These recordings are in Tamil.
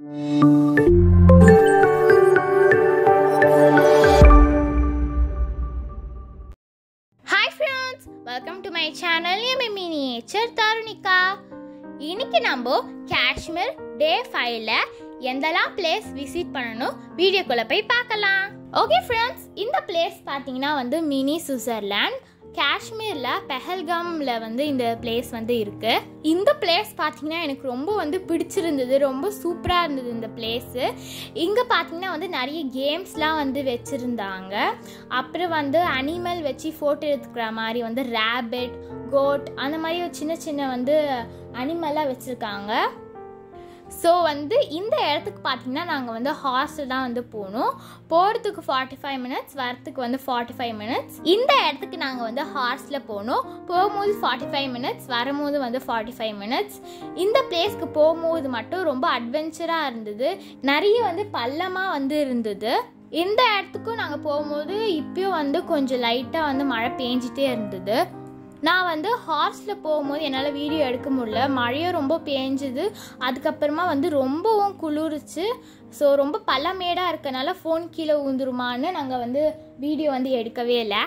Hi friends, welcome to my channel. I'm miniature Tharunikha. இன்னைக்கு நம்ம காஷ்மீர் டே 5ல எந்தெல்லாம் பிளேஸ் விசிட் பண்ணனும் வீடியோக்குள்ள போய் பார்க்கலாம். ஓகே ஃப்ரெண்ட்ஸ், இந்த பிளேஸ் பாத்தீங்கன்னா வந்து மினி சுவிட்சர்லாந்து. காஷ்மீர்ல பெஹல்காம்ல வந்து இந்த பிளேஸ் வந்து இருக்கு. இந்த பிளேஸ் பாத்தீங்கன்னா எனக்கு ரொம்ப பிடிச்சிருந்தது, ரொம்ப சூப்பரா இருந்தது இந்த பிளேஸ். இங்க பாத்தீங்கன்னா வந்து நிறைய கேம்ஸ்லாம் வந்து வச்சிருந்தாங்க. அப்புறம் வந்து அனிமல் வச்சு போட்டோ எடுத்துக்கிற மாதிரி வந்து ரேபிட், கோட் அந்த மாதிரி சின்ன சின்ன வந்து அனிமல்லாம் வச்சிருக்காங்க. ஸோ வந்து இந்த இடத்துக்கு பார்த்தீங்கன்னா நாங்கள் வந்து ஹார்ஸில் தான் வந்து போகணும். போகிறதுக்கு 45 மினிட்ஸ், வரத்துக்கு வந்து 45 மினிட்ஸ். இந்த இடத்துக்கு நாங்கள் வந்து ஹார்ஸில் போகணும். போகும்போது 45 மினிட்ஸ், வரும்போது வந்து 45 மினிட்ஸ். இந்த பிளேஸ்க்கு போகும்போது மட்டும் ரொம்ப அட்வென்ச்சராக இருந்தது. நிறைய வந்து பள்ளமாக வந்து இருந்தது. இந்த இடத்துக்கும் நாங்கள் போகும்போது இப்பயும் வந்து கொஞ்சம் லைட்டாக வந்து மழை பெஞ்சிட்டே இருந்தது. நான் வந்து ஹார்ஸில் போகும்போது என்னால் வீடியோ எடுக்க முடியல, மழையும் ரொம்ப பேஞ்சுது. அதுக்கப்புறமா வந்து ரொம்பவும் குளிர்ச்சு. ஸோ ரொம்ப பள்ளமேடாக இருக்கனால ஃபோன் கீழே ஊந்துருமான்னு நாங்கள் வந்து வீடியோ வந்து எடுக்கவே இல்லை.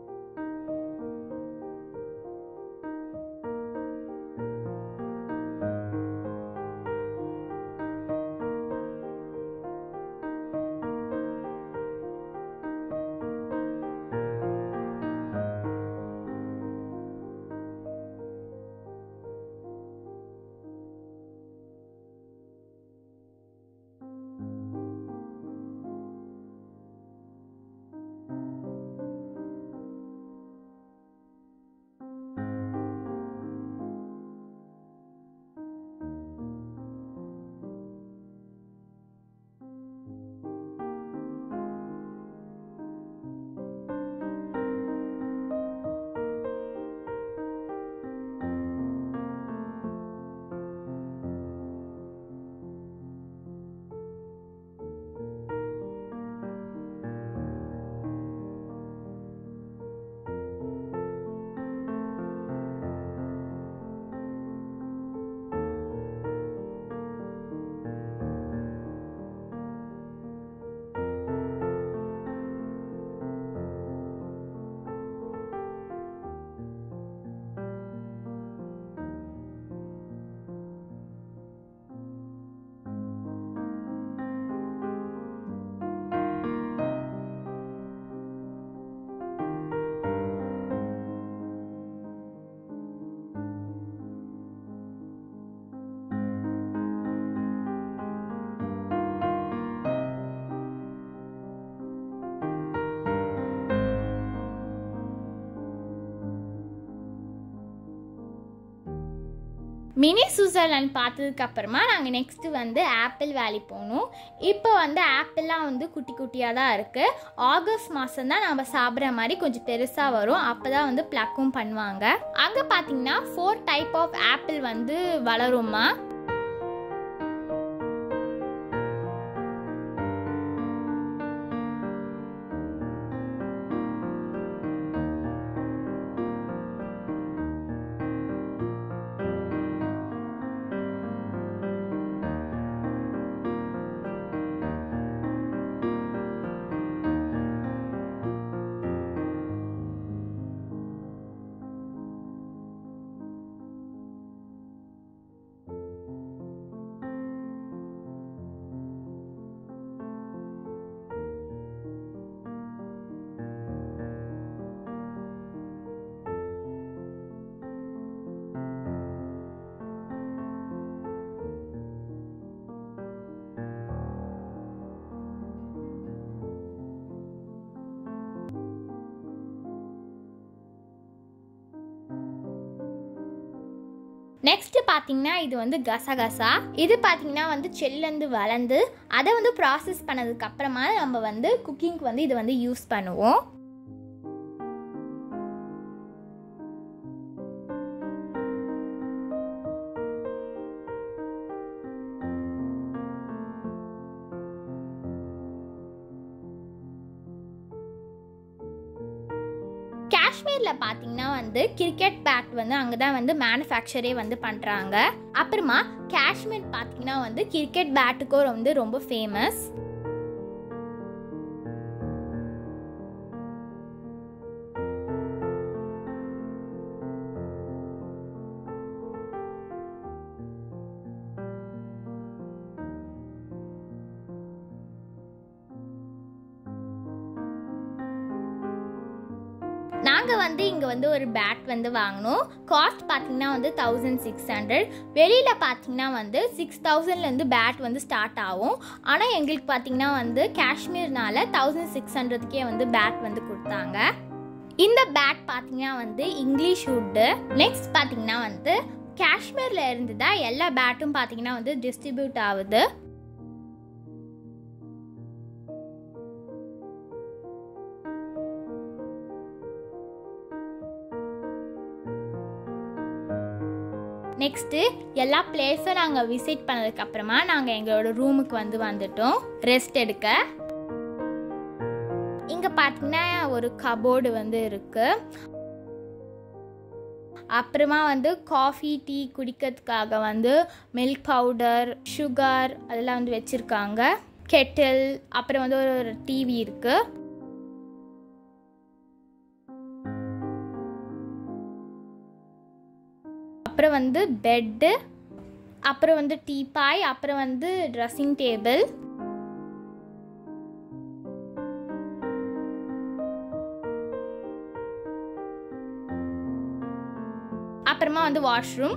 மினி சுவிட்சர்லாந்து பார்த்ததுக்கு அப்புறமா நாங்கள் நெக்ஸ்ட்டு வந்து ஆப்பிள் வேலி போகணும். இப்போ வந்து ஆப்பிள்லாம் வந்து குட்டி குட்டியாக தான் இருக்குது. ஆகஸ்ட் மாதம் தான் நம்ம சாப்பிட்ற மாதிரி கொஞ்சம் பெருசாக வரும். அப்போ தான் வந்து ப்ளக்கும் பண்ணுவாங்க. அங்கே பார்த்தீங்கன்னா 4 டைப் ஆஃப் ஆப்பிள் வந்து வளருமா. நெக்ஸ்ட் பார்த்தீங்கன்னா இது வந்து கசகசா. இது பார்த்தீங்கன்னா வந்து செல்லேருந்து வளர்ந்து அதை வந்து ப்ராசஸ் பண்ணதுக்கு அப்புறமா நம்ம வந்து குக்கிங்க்கு வந்து இது வந்து யூஸ் பண்ணுவோம். காஷ்மீரில் பார்த்தீங்கன்னா வந்து கிரிக்கெட் பேட் வந்து அங்கே தான் வந்து மேனுஃபேக்சரே வந்து பண்ணுறாங்க. அப்புறமா காஷ்மீர் பார்த்தீங்கன்னா வந்து கிரிக்கெட் பேட்டுக்கும் வந்து ரொம்ப ஃபேமஸ். நாங்கள் வந்து இங்கே வந்து ஒரு பேட் வந்து வாங்கினோம். காஸ்ட் பார்த்தீங்கன்னா வந்து 1600. வெளியில் பார்த்தீங்கன்னா வந்து 6000லேருந்து பேட் வந்து ஸ்டார்ட் ஆகும். ஆனால் எங்களுக்கு பார்த்தீங்கன்னா வந்து காஷ்மீர்னால 1600க்கே வந்து பேட் வந்து கொடுத்தாங்க. இந்த பேட் பார்த்தீங்கன்னா வந்து இங்கிலீஷ் வுட்டு. நெக்ஸ்ட் பார்த்தீங்கன்னா வந்து காஷ்மீரில் இருந்து தான் எல்லா பேட்டும் பார்த்தீங்கன்னா வந்து டிஸ்ட்ரிபியூட் ஆகுது. நெக்ஸ்ட்டு எல்லா பிளேஸும் நாங்கள் விசிட் பண்ணதுக்கப்புறமா நாங்கள் எங்களோட ரூமுக்கு வந்துட்டோம் ரெஸ்ட் எடுக்க. இங்கே பார்த்தீங்கன்னா ஒரு கபோர்டு வந்து இருக்குது. அப்புறமா வந்து காஃபி டீ குடிக்கிறதுக்காக வந்து மில்க் பவுடர் சுகர் அதெல்லாம் வந்து வச்சுருக்காங்க. கெட்டில் அப்புறம் வந்து ஒரு டிவி இருக்குது. அப்புறம் வந்து பெட்டு, அப்புறம் வந்து டீபாய், அப்புறம் வந்து ட்ரெஸ்ஸிங் டேபிள், அப்புறமா வந்து வாஷ்ரூம்.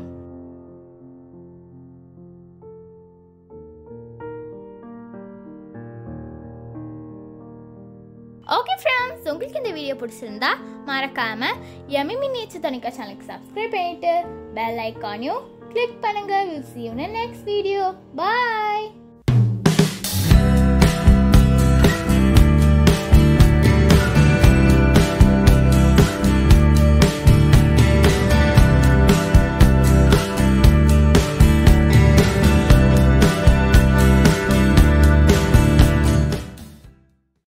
ஓகே ஃப்ரெண்ட்ஸ், உங்களுக்கு இந்த வீடியோ பிடிச்சிருந்தா மறக்காம YMT நேச்சர் தனிகா சேனலுக்கு சப்ஸ்கிரைப் பண்ணிட்டு பெல் ஐக்கானையும் கிளிக் பண்ணுங்க. We'll see you in the next video. Bye.